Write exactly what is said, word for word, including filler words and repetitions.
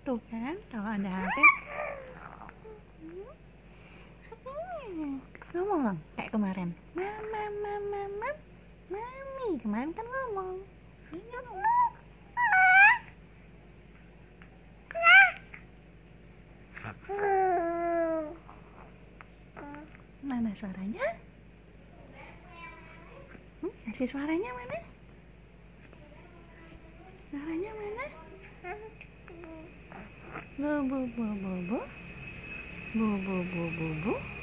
Tuh kan, kalau ada H P ngomong dong, kayak kemarin. Mama, mama, mama, mami. Kemarin kan ngomong. Mana suaranya? Hmm, kasih suaranya mana? Suaranya mana? Bu bu bu bu bu bu bu bu bu bu bu